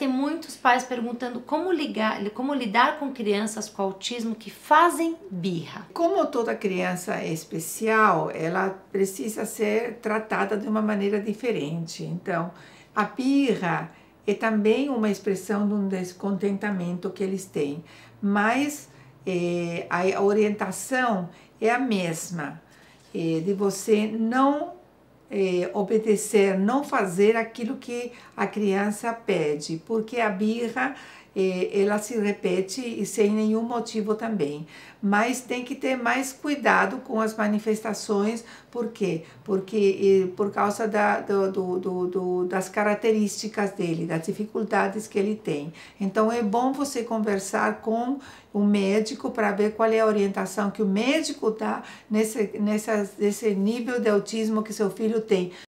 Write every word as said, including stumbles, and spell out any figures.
tem muitos pais perguntando como, ligar, como lidar com crianças com autismo que fazem birra. Como toda criança é especial, ela precisa ser tratada de uma maneira diferente. Então, a birra é também uma expressão de um descontentamento que eles têm, mas é, a orientação é a mesma, é, de você não É, obedecer, não fazer aquilo que a criança pede, porque a birra é, ela se repete e sem nenhum motivo também. Mas tem que ter mais cuidado com as manifestações, por quê? Porque é, por causa da, do, do, do, do, das características dele, das dificuldades que ele tem. Então é bom você conversar com o médico para ver qual é a orientação que o médico dá nesse, nessa, nesse nível de autismo que seu filho tem.